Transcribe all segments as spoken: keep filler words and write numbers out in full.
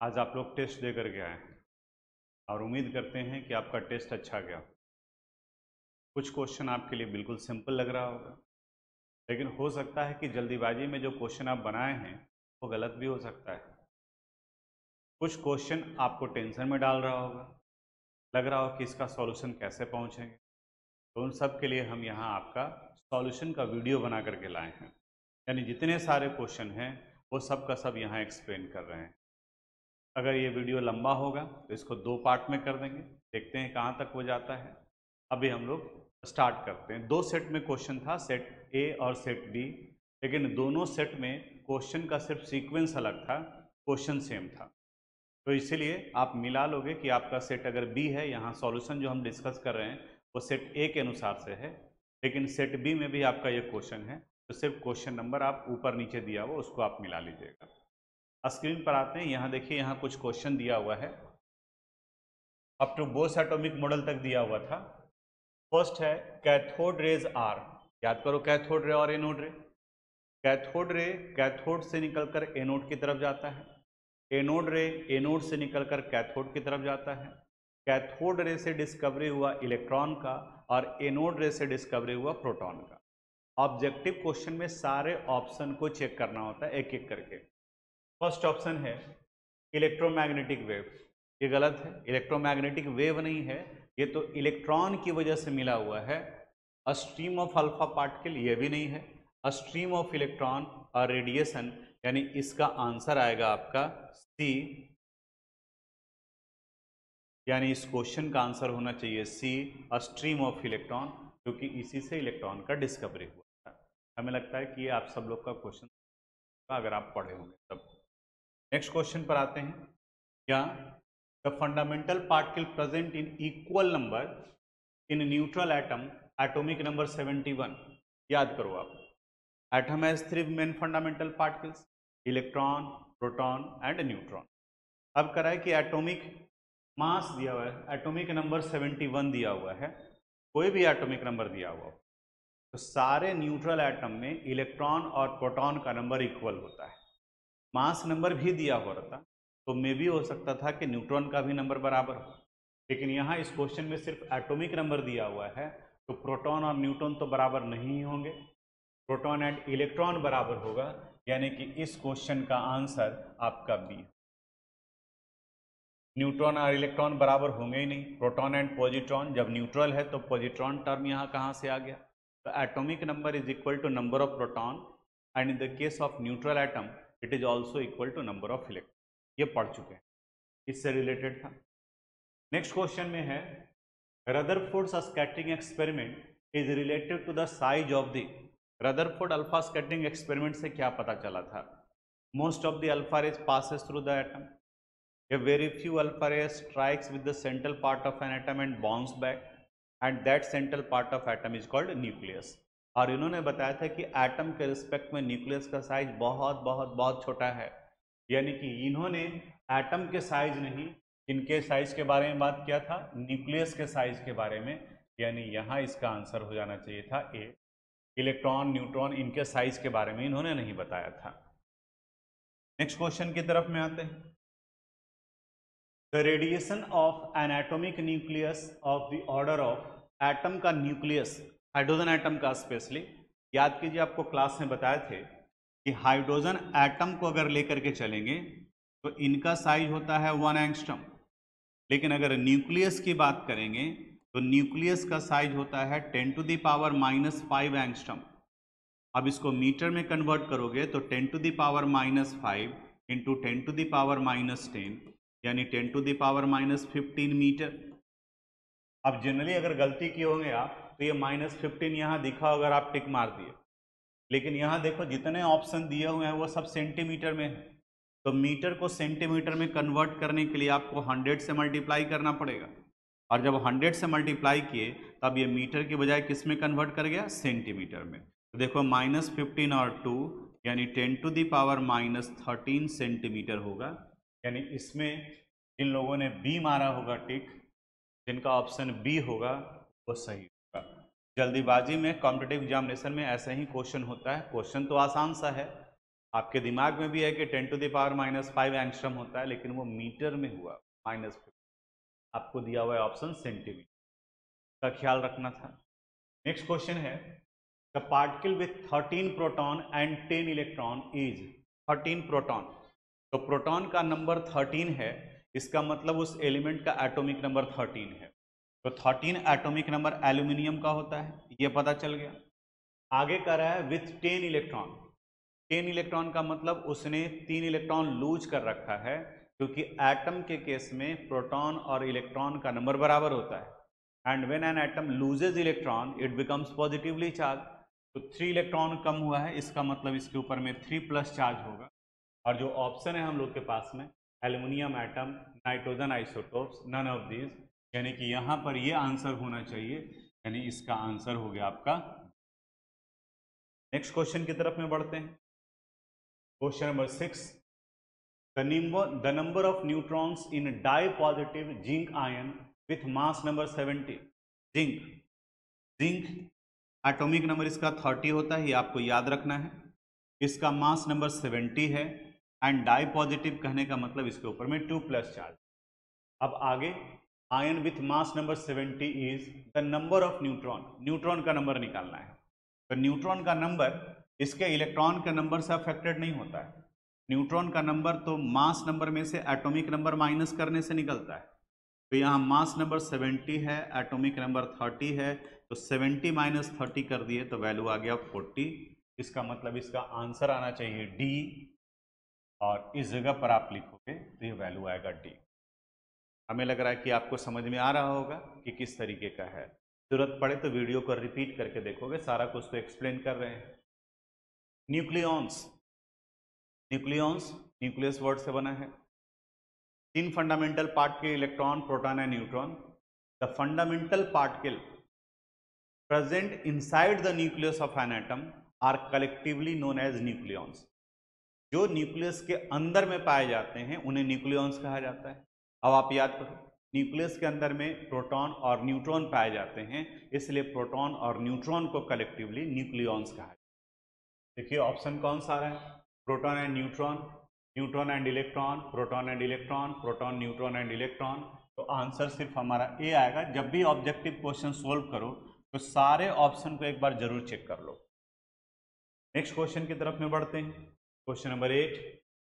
आज आप लोग टेस्ट दे करके आए हैं और उम्मीद करते हैं कि आपका टेस्ट अच्छा गया। कुछ क्वेश्चन आपके लिए बिल्कुल सिंपल लग रहा होगा, लेकिन हो सकता है कि जल्दीबाजी में जो क्वेश्चन आप बनाए हैं वो गलत भी हो सकता है। कुछ क्वेश्चन आपको टेंशन में डाल रहा होगा, लग रहा हो कि इसका सॉल्यूशन कैसे पहुंचेंगे। तो उन सब के लिए हम यहाँ आपका सॉल्यूशन का वीडियो बना करके लाए हैं, यानी जितने सारे क्वेश्चन हैं वो सब का सब यहाँ एक्सप्लेन कर रहे हैं। अगर ये वीडियो लंबा होगा तो इसको दो पार्ट में कर देंगे, देखते हैं कहाँ तक हो जाता है। अभी हम लोग स्टार्ट करते हैं। दो सेट में क्वेश्चन था, सेट ए और सेट बी, लेकिन दोनों सेट में क्वेश्चन का सिर्फ सीक्वेंस अलग था, क्वेश्चन सेम था। तो इसीलिए आप मिला लोगे कि आपका सेट अगर बी है, यहाँ सॉल्यूशन जो हम डिस्कस कर रहे हैं वो सेट ए के अनुसार से है, लेकिन सेट बी में भी आपका ये क्वेश्चन है, तो सिर्फ क्वेश्चन नंबर आप ऊपर नीचे दिया हुआ उसको आप मिला लीजिएगा। स्क्रीन पर आते हैं। यहाँ देखिए, यहाँ कुछ क्वेश्चन दिया हुआ है, up to Bohr's atomic model तक दिया हुआ था। फर्स्ट है कैथोड रेज आर। याद करो, कैथोड रे और एनोड रे। कैथोड रे कैथोड से निकलकर एनोड की तरफ जाता है, एनोड रे एनोड से निकलकर कैथोड की तरफ जाता है। कैथोड रे से डिस्कवरी हुआ इलेक्ट्रॉन का और एनोड रे से डिस्कवरी हुआ प्रोटॉन का। ऑब्जेक्टिव क्वेश्चन में सारे ऑप्शन को चेक करना होता है एक एक करके। फर्स्ट ऑप्शन है इलेक्ट्रोमैग्नेटिक वेव, ये गलत है। इलेक्ट्रोमैग्नेटिक वेव नहीं है, ये तो इलेक्ट्रॉन की वजह से मिला हुआ है। A stream of alpha particle, ये भी नहीं है। अ स्ट्रीम ऑफ इलेक्ट्रॉन और रेडिएशन, यानी इसका आंसर आएगा आपका सी, यानी इस क्वेश्चन का आंसर होना चाहिए C, a stream of electron, क्योंकि इसी से इलेक्ट्रॉन का डिस्कवरी हुआ था। हमें लगता है कि ये आप सब लोग का क्वेश्चन अगर आप पढ़े होंगे तब। नेक्स्ट क्वेश्चन पर आते हैं। क्या the fundamental particle present in equal number in neutral atom, atomic number seventy one. याद करो आप, atom has three main fundamental particles, electron, proton and neutron. अब करा है कि एटॉमिक मास दिया हुआ है, एटॉमिक नंबर सेवेंटी वन दिया हुआ है, कोई भी एटॉमिक नंबर दिया हुआ हो तो सारे न्यूट्रल एटम में इलेक्ट्रॉन और प्रोटॉन का नंबर इक्वल होता है। मास नंबर भी दिया हो रहा था तो मे भी हो सकता था कि न्यूट्रॉन का भी नंबर बराबर हो, लेकिन यहाँ इस क्वेश्चन में सिर्फ एटॉमिक नंबर दिया हुआ है, तो प्रोटॉन और न्यूट्रॉन तो बराबर नहीं होंगे, प्रोटॉन एंड इलेक्ट्रॉन बराबर होगा, यानी कि इस क्वेश्चन का आंसर आपका बी। न्यूट्रॉन और इलेक्ट्रॉन बराबर होंगे ही नहीं, प्रोटॉन एंड पॉजिट्रॉन, जब न्यूट्रल है तो पॉजिट्रॉन टर्म यहाँ कहाँ से आ गया। तो atomic number is equal to number of proton and in the case of neutral atom it is also equal to number of electron. ये पढ़ चुके हैं, इससे रिलेटेड था। नेक्स्ट क्वेश्चन में है Rutherford's scattering experiment is related to the size of the. Rutherford alpha scattering experiment से क्या पता चला था? Most of the alpha rays passes through the atom, a very few alpha rays strikes with the central part of an atom and bounce back, and that central part of atom is called nucleus। और इन्होंने बताया था कि atom के respect में nucleus का size बहुत बहुत बहुत छोटा है, यानी कि इन्होंने एटम के साइज नहीं, इनके साइज के बारे में बात किया था, न्यूक्लियस के साइज के बारे में, यानी यहाँ इसका आंसर हो जाना चाहिए था ए। इलेक्ट्रॉन, न्यूट्रॉन, इनके साइज के बारे में इन्होंने नहीं बताया था। नेक्स्ट क्वेश्चन की तरफ में आते हैं। The radiation of an atomic nucleus of the order of atom का न्यूक्लियस, हाइड्रोजन एटम का स्पेशली, याद कीजिए आपको क्लास में बताए थे कि हाइड्रोजन एटम को अगर लेकर के चलेंगे तो इनका साइज होता है वन एंगस्ट्रॉम, लेकिन अगर न्यूक्लियस की बात करेंगे तो न्यूक्लियस का साइज होता है ten to the power minus five angstrom. अब इसको मीटर में कन्वर्ट करोगे तो ten to the power minus five into ten to the power minus ten, यानी ten to the power minus fifteen meter. अब जनरली अगर गलती किए होंगे आप तो ये माइनस फिफ्टीन यहाँ दिखा अगर आप टिक मार दिए, लेकिन यहाँ देखो जितने ऑप्शन दिए हुए हैं वो सब सेंटीमीटर में है, तो मीटर को सेंटीमीटर में कन्वर्ट करने के लिए आपको हंड्रेड से मल्टीप्लाई करना पड़ेगा, और जब हंड्रेड से मल्टीप्लाई किए तब ये मीटर की बजाय किस में कन्वर्ट कर गया? सेंटीमीटर में। तो देखो माइनस फिफ्टीन और टू यानी ten to the power minus thirteen centimeter होगा, यानी इसमें जिन लोगों ने बी मारा होगा टिक, जिनका ऑप्शन बी होगा वो सही होगा। जल्दीबाजी में कॉम्पिटिटिव एग्जामिनेशन में ऐसा ही क्वेश्चन होता है, क्वेश्चन तो आसान सा है, आपके दिमाग में भी है कि ten to the power minus five angstrom होता है, लेकिन वो मीटर में हुआ माइनस फिफ्टी, आपको दिया हुआ है ऑप्शन सेंटीमीटर, का ख्याल रखना था। नेक्स्ट क्वेश्चन है, the particle with thirteen proton and ten electron is, thirteen proton, तो प्रोटॉन का नंबर थर्टीन है, इसका मतलब उस एलिमेंट का एटॉमिक नंबर थर्टीन है। तो थर्टीन एटॉमिक नंबर एल्यूमिनियम का होता है, ये पता चल गया। आगे कर रहा है with ten electron, ten electron का मतलब उसने तीन इलेक्ट्रॉन लूज कर रखा है, क्योंकि एटम के केस में प्रोटॉन और इलेक्ट्रॉन का नंबर बराबर होता है। And when an atom loses electron it becomes positively charge, तो थ्री इलेक्ट्रॉन कम हुआ है, इसका मतलब इसके ऊपर में थ्री प्लस चार्ज होगा। और जो ऑप्शन है हम लोग के पास में, aluminium atom, nitrogen isotopes, none of these, यानी कि यहाँ पर ये आंसर होना चाहिए, यानी इसका आंसर हो गया आपका। नेक्स्ट क्वेश्चन की तरफ में बढ़ते हैं। Question number six, the number the number of neutrons in di positive zinc ion with mass number seventy, zinc, zinc atomic number इसका थर्टी होता है, ये आपको याद रखना है। इसका मास नंबर सेवेंटी है, एंड डाई पॉजिटिव कहने का मतलब इसके ऊपर में टू प्लस चार्ज। अब आगे, ion with mass number seventy is the number of neutron, neutron का नंबर निकालना है। तो न्यूट्रॉन का नंबर इसके इलेक्ट्रॉन के नंबर से अफेक्टेड नहीं होता है। न्यूट्रॉन का नंबर तो मास नंबर में से एटॉमिक नंबर माइनस करने से निकलता है। तो यहाँ मास नंबर सेवेंटी है, एटॉमिक नंबर थर्टी है, तो सेवेंटी माइनस थर्टी कर दिए तो वैल्यू आ गया फोर्टी। इसका मतलब इसका आंसर आना चाहिए डी, और इस जगह पर आप लिखोगे तो ये वैल्यू आएगा डी। हमें लग रहा है कि आपको समझ में आ रहा होगा कि किस तरीके का है। जरूरत पड़े तो वीडियो को रिपीट करके देखोगे, सारा कुछ तो एक्सप्लेन कर रहे हैं। न्यूक्लियॉन्स, न्यूक्लियॉन्स न्यूक्लियस वर्ड से बना है। तीन fundamental particle, electron, proton and neutron. The fundamental particle present inside the nucleus of an atom are collectively known as nucleons. जो न्यूक्लियस के अंदर में पाए जाते हैं उन्हें न्यूक्लियॉन्स कहा जाता है। अब आप याद करो, न्यूक्लियस के अंदर में प्रोटॉन और न्यूट्रॉन पाए जाते हैं, इसलिए प्रोटॉन और न्यूट्रॉन को कलेक्टिवली न्यूक्लियॉन्स कहा जाता है। देखिए ऑप्शन कौन सा आ रहा है, proton and neutron, neutron and electron, proton and electron, proton neutron and electron. तो आंसर सिर्फ हमारा ए आएगा। जब भी ऑब्जेक्टिव क्वेश्चन सोल्व करो तो सारे ऑप्शन को एक बार जरूर चेक कर लो। नेक्स्ट क्वेश्चन की तरफ में बढ़ते हैं। Question number eight,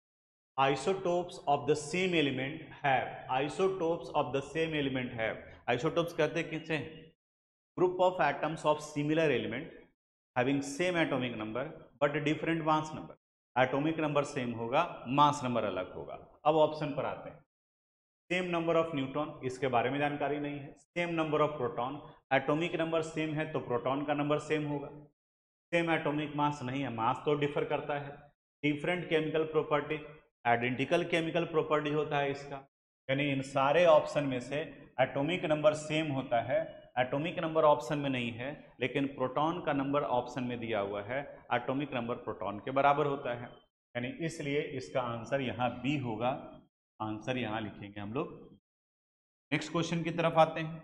isotopes of the same element have, isotopes of the same element have, isotopes कहते हैं किसे, group of atoms of similar element having same atomic number but different mass number. Atomic number same होगा, mass number अलग होगा। अब option पर आते हैं। सेम नंबर ऑफ न्यूट्रॉन, इसके बारे में जानकारी नहीं है। Same number of proton, atomic number same है तो प्रोटॉन का नंबर सेम होगा। सेम एटॉमिक मास नहीं है, मास तो डिफर करता है। Different chemical property, identical chemical property होता है इसका। यानी इन सारे ऑप्शन में से एटॉमिक नंबर सेम होता है। एटॉमिक नंबर ऑप्शन में नहीं है, लेकिन प्रोटॉन का नंबर ऑप्शन में दिया हुआ है, एटॉमिक नंबर प्रोटॉन के बराबर होता है। यानी इसलिए इसका आंसर यहाँ बी होगा। आंसर यहाँ लिखेंगे हम लोग। नेक्स्ट क्वेश्चन की तरफ आते हैं।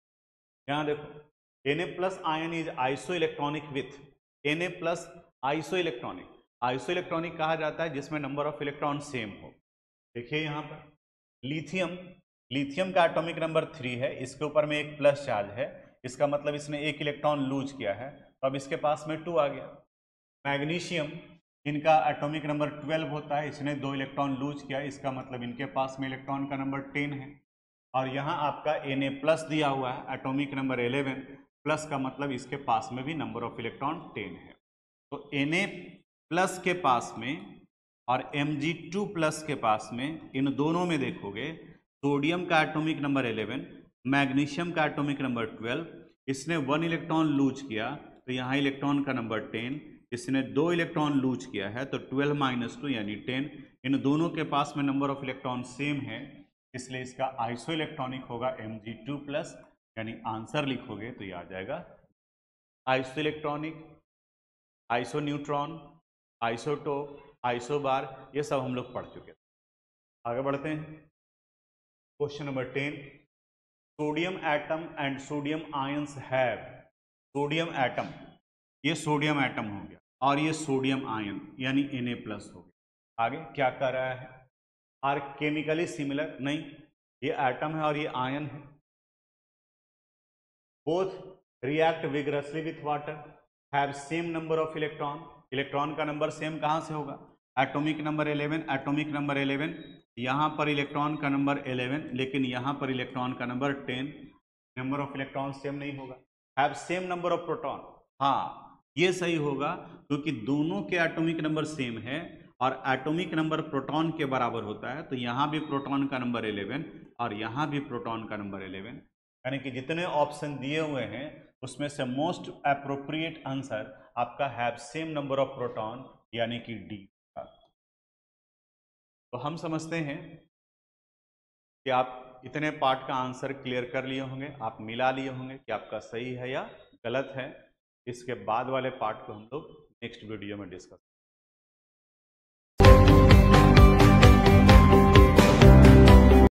यहाँ देखो, Na plus ion is isoelectronic with, Na plus isoelectronic, isoelectronic कहा जाता है जिसमें नंबर ऑफ इलेक्ट्रॉन सेम हो। देखिए यहाँ पर लिथियम, लिथियम का एटॉमिक नंबर थ्री है, इसके ऊपर में एक प्लस चार्ज है, इसका मतलब इसने एक इलेक्ट्रॉन लूज किया है, तो अब इसके पास में टू आ गया। मैग्नीशियम, इनका एटॉमिक नंबर ट्वेल्व होता है, इसने दो इलेक्ट्रॉन लूज किया, इसका मतलब इनके पास में इलेक्ट्रॉन का नंबर टेन है। और यहाँ आपका Na प्लस दिया हुआ है, एटॉमिक नंबर इलेवन, प्लस का मतलब इसके पास में भी नंबर ऑफ इलेक्ट्रॉन टेन है। तो Na प्लस के पास में और एम जी टू प्लस के पास में, इन दोनों में देखोगे सोडियम का एटॉमिक नंबर इलेवन, मैग्नीशियम का एटॉमिक नंबर ट्वेल्व, इसने वन इलेक्ट्रॉन लूज किया तो यहाँ इलेक्ट्रॉन का नंबर टेन, इसने दो इलेक्ट्रॉन लूज किया है तो ट्वेल्व माइनस टू यानी टेन। इन दोनों के पास में नंबर ऑफ इलेक्ट्रॉन सेम है, इसलिए इसका आइसो इलेक्ट्रॉनिक होगा एम जी टू प्लस, यानी आंसर लिखोगे तो ये आ जाएगा isoelectronic, iso neutron, isotope, isobar, ये सब हम लोग पढ़ चुके हैं। आगे बढ़ते हैं। Question number ten, sodium atom and sodium ions have, sodium atom, ये सोडियम एटम हो गया, और ये सोडियम आयन यानी Na प्लस हो गया। आगे क्या कर रहा है, आर केमिकली सिमिलर, नहीं, ये एटम है और ये आयन है। Both react vigorously with water, have same number of electron, electron का नंबर सेम कहाँ से होगा, atomic number eleven, atomic number eleven, यहाँ पर इलेक्ट्रॉन का नंबर इलेवन, लेकिन यहाँ पर इलेक्ट्रॉन का number ten, number of electron same नहीं होगा। Have same number of proton, हाँ ये सही होगा क्योंकि दोनों के एटॉमिक नंबर सेम है और एटॉमिक नंबर प्रोटॉन के बराबर होता है, तो यहाँ भी प्रोटॉन का नंबर इलेवन और यहाँ भी प्रोटॉन का नंबर इलेवन, यानी कि जितने ऑप्शन दिए हुए हैं उसमें से मोस्ट अप्रोप्रिएट आंसर आपका have same number of proton यानी कि डी। तो हम समझते हैं कि आप इतने पार्ट का आंसर क्लियर कर लिए होंगे, आप मिला लिए होंगे कि आपका सही है या गलत है। इसके बाद वाले पार्ट को हम लोग नेक्स्ट वीडियो में डिस्कस